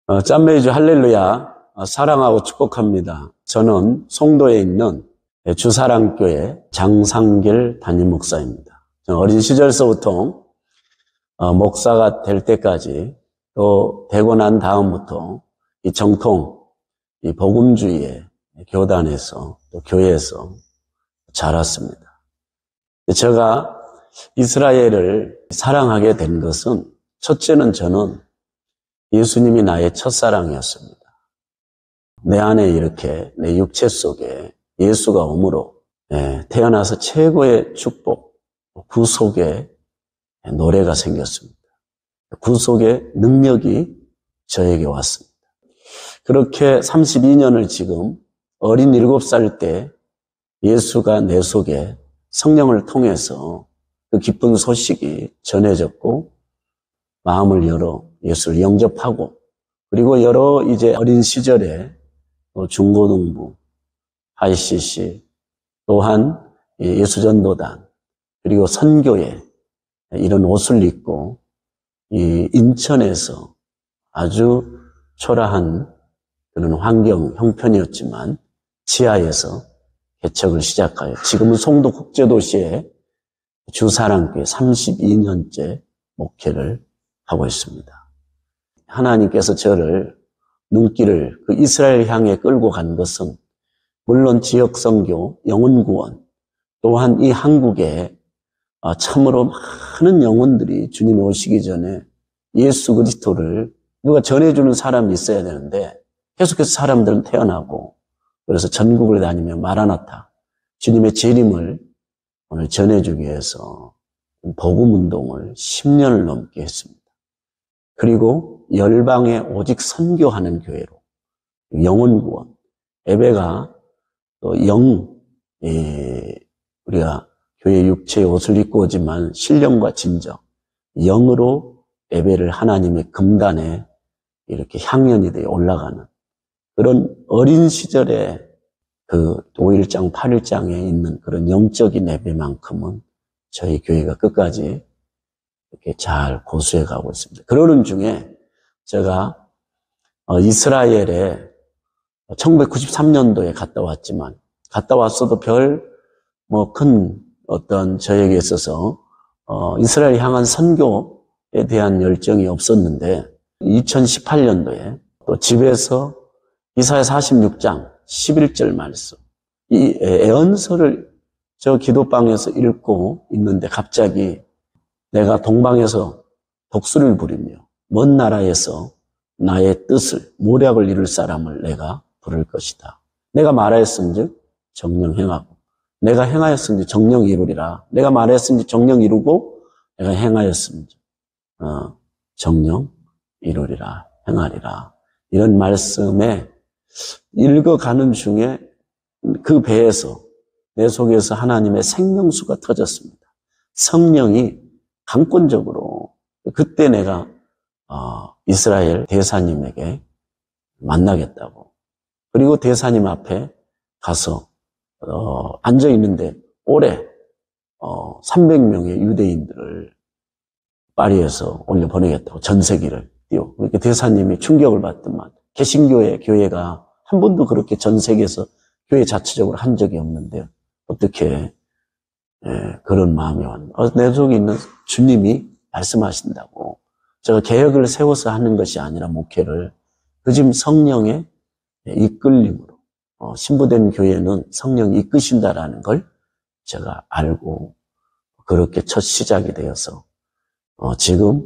짠메이주 할렐루야, 사랑하고 축복합니다. 저는 송도에 있는 주사랑교회 장상길 담임 목사입니다. 어린 시절서부터 목사가 될 때까지 또 되고 난 다음부터 이 정통, 이 복음주의의 교단에서 또 교회에서 자랐습니다. 제가 이스라엘을 사랑하게 된 것은 첫째는 저는 예수님이 나의 첫사랑이었습니다. 내 안에 이렇게 내 육체 속에 예수가 오므로 태어나서 최고의 축복, 구속의 노래가 생겼습니다. 구속의 능력이 저에게 왔습니다. 그렇게 32년을 지금 어린 7살 때 예수가 내 속에 성령을 통해서 그 기쁜 소식이 전해졌고 마음을 열어 예수를 영접하고 그리고 여러 이제 어린 시절에 중고등부, ICC 또한 예수전도단 그리고 선교회 이런 옷을 입고 이 인천에서 아주 초라한 그런 환경 형편이었지만 지하에서 개척을 시작하여 지금은 송도 국제도시에 주사랑교회 32년째 목회를 하고 있습니다. 하나님께서 저를 눈길을 그 이스라엘 향해 끌고 간 것은 물론 지역선교, 영혼구원 또한 이 한국에 참으로 많은 영혼들이 주님 오시기 전에 예수 그리스도를 누가 전해주는 사람이 있어야 되는데 계속해서 사람들은 태어나고 그래서 전국을 다니며 마라나타 주님의 재림을 오늘 전해주기 위해서 복음운동을 10년을 넘게 했습니다. 그리고 열방에 오직 선교하는 교회로 영혼구원 예배가 또 우리가 교회 육체의 옷을 입고 오지만 신령과 진정 영으로 예배를 하나님의 금단에 이렇게 향연이 되어 올라가는 그런 어린 시절에 그 5일장 8일장에 있는 그런 영적인 예배만큼은 저희 교회가 끝까지 이렇게 잘 고수해 가고 있습니다. 그러는 중에 제가 이스라엘에 1993년도에 갔다 왔지만 갔다 왔어도 큰 어떤 저에게 있어서 이스라엘 향한 선교에 대한 열정이 없었는데 2018년도에 또 집에서 이사야 46장 11절 말씀 이 애언서를 저 기도방에서 읽고 있는데 갑자기 내가 동방에서 독수를 부리며 먼 나라에서 나의 뜻을 모략을 이룰 사람을 내가 부를 것이다. 내가 말하였은즉 정령 행하고 내가 행하였은즉 정령 이루리라. 내가 말하였은즉 정령 이루고 내가 행하였은즉 정령 이루리라. 행하리라. 이런 말씀에 읽어가는 중에 그 배에서 내 속에서 하나님의 생명수가 터졌습니다. 성령이 강권적으로 그때 내가 이스라엘 대사님에게 만나겠다고 그리고 대사님 앞에 가서 앉아 있는데 올해 300명의 유대인들을 파리에서 올려보내겠다고 전세기를 띄워 그렇게 대사님이 충격을 받더만 개신교회 교회가 한 번도 그렇게 전 세계에서 교회 자체적으로 한 적이 없는데 어떻게 그런 마음이 왔나. 내 속에 있는 주님이 말씀하신다고. 제가 계획을 세워서 하는 것이 아니라 목회를 그 지금 성령의 이끌림으로 신부된 교회는 성령이 이끄신다라는 걸 제가 알고 그렇게 첫 시작이 되어서 지금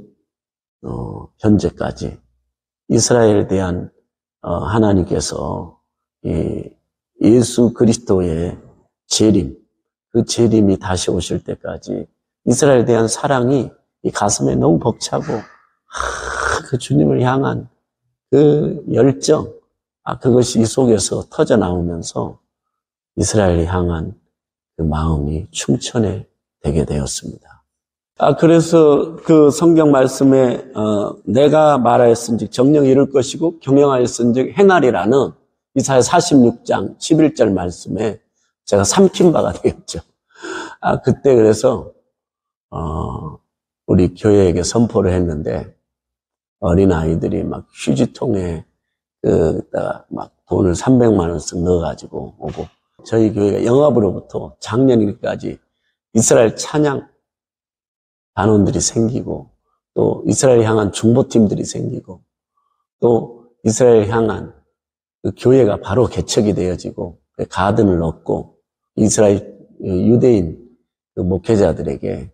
현재까지 이스라엘에 대한 하나님께서 예수 그리스도의 재림 그 재림이 다시 오실 때까지 이스라엘에 대한 사랑이 이 가슴에 너무 벅차고 그 주님을 향한 그 열정 그것이 이 속에서 터져 나오면서 이스라엘을 향한 그 마음이 충천해 되게 되었습니다. 그래서 그 성경 말씀에 내가 말하였은즉 정령 이룰 것이고 경영하였은즉 행하리라는 이사야 46장 11절 말씀에 제가 삼킨 바가 되었죠. 그때 그래서 우리 교회에게 선포를 했는데 어린아이들이 막 휴지통에 막 돈을 300만 원씩 넣어가지고 오고, 저희 교회가 영합으로부터 작년까지 이스라엘 찬양 단원들이 생기고, 또 이스라엘 향한 중보팀들이 생기고, 또 이스라엘 향한 그 교회가 바로 개척이 되어지고, 가든을 얻고, 이스라엘 유대인 그 목회자들에게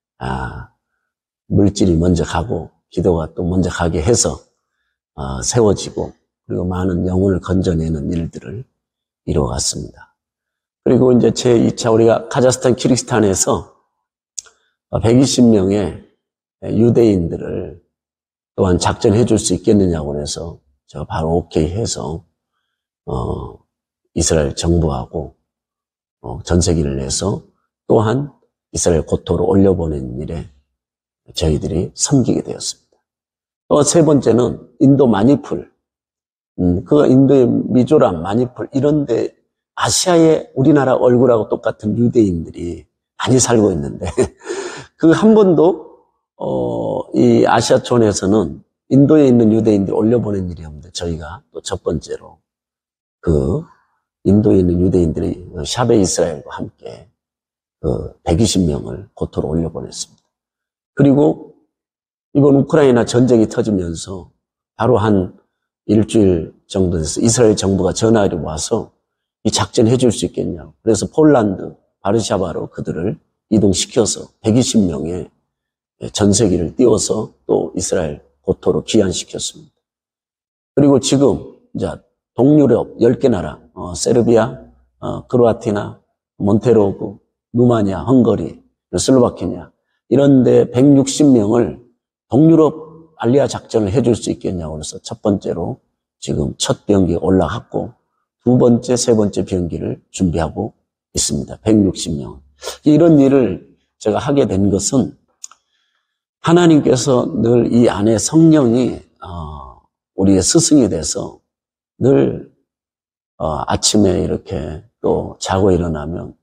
물질이 먼저 가고 기도가 또 먼저 가게 해서 세워지고, 그리고 많은 영혼을 건져내는 일들을 이루어갔습니다. 그리고 이제 제2차 우리가 카자흐스탄, 키르기스탄에서 120명의 유대인들을 또한 작전해 줄 수 있겠느냐고 해서 제가 바로 오케이 해서 이스라엘 정부하고 전세기를 내서 또한 이스라엘 고토로 올려보낸 일에 저희들이 섬기게 되었습니다. 또 세 번째는 인도 마니풀, 그 인도의 미조람, 마니풀 이런데 아시아의 우리나라 얼굴하고 똑같은 유대인들이 많이 살고 있는데 그 한 번도 이 아시아촌에서는 인도에 있는 유대인들이 올려보낸 일이 없는데 저희가 또 첫 번째로 그 인도에 있는 유대인들이 샤베 이스라엘과 함께 120명을 고토로 올려보냈습니다. 그리고 이번 우크라이나 전쟁이 터지면서 바로 한 일주일 정도 돼서 이스라엘 정부가 전화를 와서 이 작전 해줄 수 있겠냐고. 그래서 폴란드, 바르샤바로 그들을 이동시켜서 120명의 전세기를 띄워서 또 이스라엘 고토로 귀환시켰습니다. 그리고 지금 이제 동유럽 10개 나라, 세르비아, 크로아티나, 몬테로그, 루마니아, 헝가리, 슬로바키아 이런데 160명을 동유럽 알리아 작전을 해줄 수 있겠냐고 해서 첫 번째로 지금 첫 비행기가 올라갔고 두 번째, 세 번째 비행기를 준비하고 있습니다. 160명. 이런 일을 제가 하게 된 것은 하나님께서 늘 이 안에 성령이 우리의 스승이 돼서 늘 아침에 이렇게 또 자고 일어나면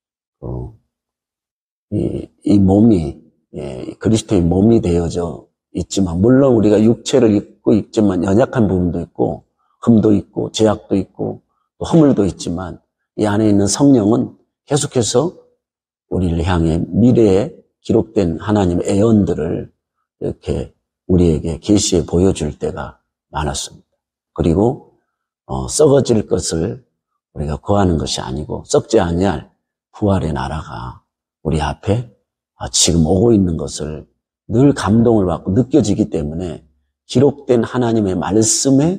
이 몸이 그리스도의 몸이 되어져 있지만 물론 우리가 육체를 입고 있지만 연약한 부분도 있고 흠도 있고 죄악도 있고 또 허물도 있지만 이 안에 있는 성령은 계속해서 우리를 향해 미래에 기록된 하나님의 애언들을 이렇게 우리에게 계시해 보여줄 때가 많았습니다. 그리고 썩어질 것을 우리가 구하는 것이 아니고 썩지 아니할 부활의 나라가 우리 앞에 지금 오고 있는 것을 늘 감동을 받고 느껴지기 때문에 기록된 하나님의 말씀에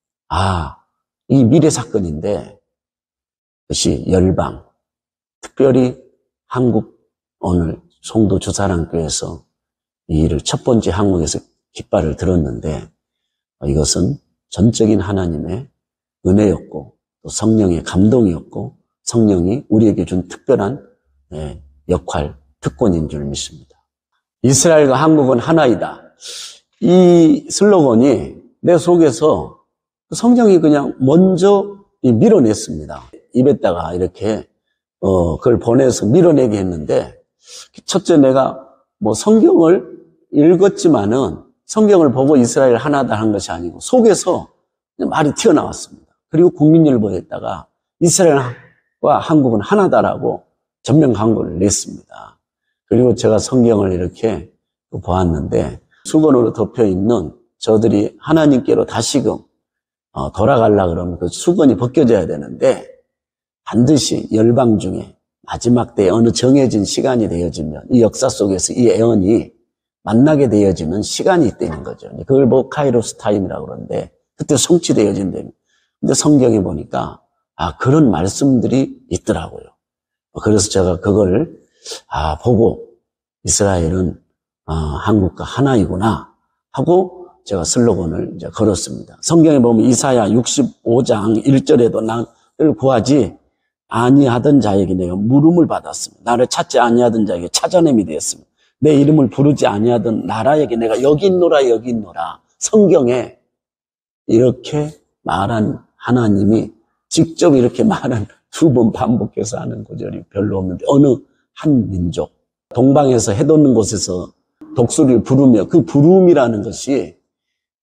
이 미래 사건인데 그것이 열방, 특별히 한국 오늘 송도 주사랑교에서 이 일을 첫 번째 한국에서 깃발을 들었는데 이것은 전적인 하나님의 은혜였고 또 성령의 감동이었고 성령이 우리에게 준 특별한 역할, 특권인 줄 믿습니다. 이스라엘과 한국은 하나이다. 이 슬로건이 내 속에서 성령이 그냥 먼저 밀어냈습니다. 입에다가 이렇게 그걸 보내서 밀어내게 했는데 첫째 내가 성경을 읽었지만은 성경을 보고 이스라엘 하나다 한 것이 아니고 속에서 말이 튀어나왔습니다. 그리고 국민일보에다가 이스라엘과 한국은 하나다라고 전면 광고를 냈습니다. 그리고 제가 성경을 이렇게 보았는데 수건으로 덮여 있는 저들이 하나님께로 다시금 돌아가려고 그러면 그 수건이 벗겨져야 되는데 반드시 열방 중에 마지막 때에 어느 정해진 시간이 되어지면 이 역사 속에서 이 애언이 만나게 되어지는 시간이 있다는 거죠. 그걸 카이로스 타임이라고 그러는데 그때 성취되어진다면. 근데 성경에 보니까 그런 말씀들이 있더라고요. 그래서 제가 그걸 보고 이스라엘은 한국과 하나이구나 하고 제가 슬로건을 이제 걸었습니다. 성경에 보면 이사야 65장 1절에도 나를 구하지 아니하던 자에게 내가 물음을 받았습니다. 나를 찾지 아니하던 자에게 찾아냄이 되었습니다. 내 이름을 부르지 아니하던 나라에게 내가 여기 있노라 여기 있노라. 성경에 이렇게 말한 하나님이 직접 이렇게 말한 두 번 반복해서 하는 구절이 별로 없는데 어느 한 민족 동방에서 해돋는 곳에서 독수리를 부르며 그 부름이라는 것이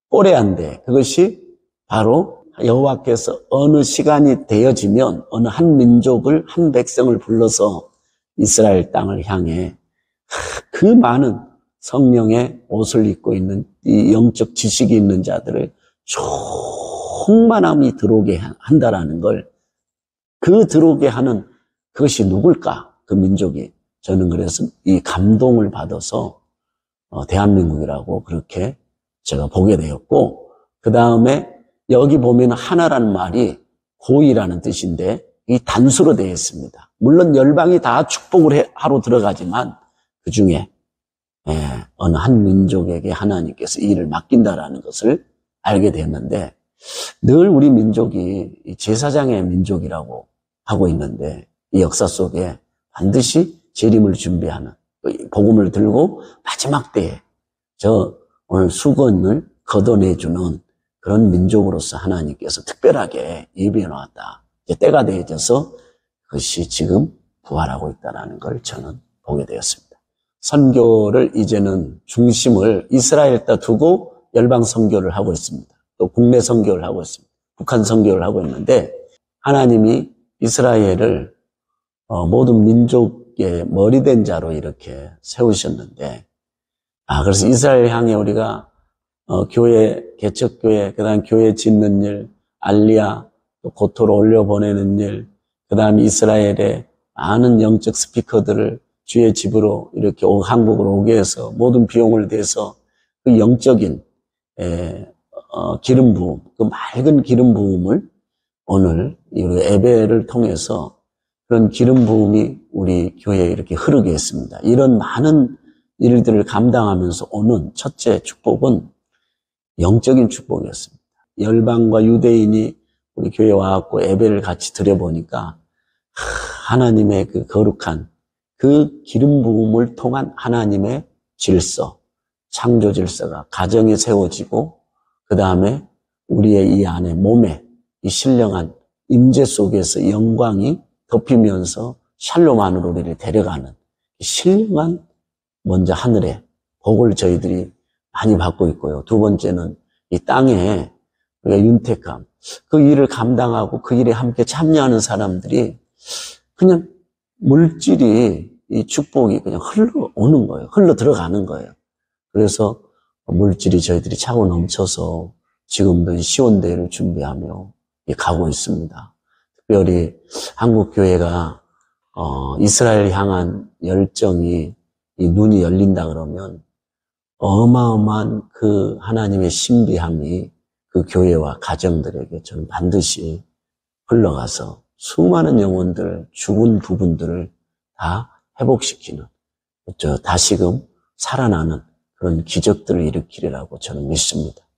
꼬레한데 그것이 바로 여호와께서 어느 시간이 되어지면 어느 한 민족을 한 백성을 불러서 이스라엘 땅을 향해 그 많은 성령의 옷을 입고 있는 이 영적 지식이 있는 자들을 충만함이 들어오게 한다라는 걸 그 들어오게 하는 그것이 누굴까? 그 민족이. 저는 그래서 이 감동을 받아서 대한민국이라고 그렇게 제가 보게 되었고 그 다음에 여기 보면 하나라는 말이 고의라는 뜻인데 이 단수로 되어 있습니다. 물론 열방이 다 축복을 하러 들어가지만 그 중에 어느 한 민족에게 하나님께서 이 일을 맡긴다라는 것을 알게 되었는데 늘 우리 민족이 제사장의 민족이라고 하고 있는데 이 역사 속에 반드시 재림을 준비하는 복음을 들고 마지막 때에 저 오늘 수건을 걷어내주는 그런 민족으로서 하나님께서 특별하게 예비해 놓았다. 이제 때가 되어져서 그것이 지금 부활하고 있다는 걸 저는 보게 되었습니다. 선교를 이제는 중심을 이스라엘에다 두고 열방 선교를 하고 있습니다. 또 국내 선교를 하고 있습니다. 북한 선교를 하고 있는데 하나님이 이스라엘을 모든 민족의 머리된 자로 이렇게 세우셨는데 그래서 이스라엘 향해 우리가 교회, 개척교회, 그 다음 교회 짓는 일, 알리야, 또 고토로 올려보내는 일, 그 다음 이스라엘의 많은 영적 스피커들을 주의 집으로 이렇게 한국으로 오게 해서 모든 비용을 대서 그 영적인 기름 부음, 그 맑은 기름 부음을 오늘 예배를 통해서 그런 기름 부음이 우리 교회에 이렇게 흐르게 했습니다. 이런 많은 일들을 감당하면서 오는 첫째 축복은 영적인 축복이었습니다. 열방과 유대인이 우리 교회에 와갖고 예배를 같이 드려보니까 하나님의 그 거룩한 그 기름 부음을 통한 하나님의 질서, 창조 질서가 가정에 세워지고 그 다음에 우리의 이 안에 몸에 이 신령한 임재 속에서 영광이 덮이면서 샬롬 안으로 우리를 데려가는 신령한 먼저 하늘의 복을 저희들이 많이 받고 있고요. 두 번째는 이 땅에 우리가 윤택함, 그 일을 감당하고 그 일에 함께 참여하는 사람들이 그냥 물질이 이 축복이 그냥 흘러오는 거예요. 흘러 들어가는 거예요. 그래서 물질이 저희들이 차고 넘쳐서 지금도 이 시온대회를 준비하며 가고 있습니다. 특별히 한국교회가 이스라엘 향한 열정이 이 눈이 열린다 그러면 어마어마한 그 하나님의 신비함이 그 교회와 가정들에게 저는 반드시 흘러가서 수많은 영혼들, 죽은 부분들을 다 회복시키는 다시금 살아나는 그런 기적들을 일으키리라고 저는 믿습니다.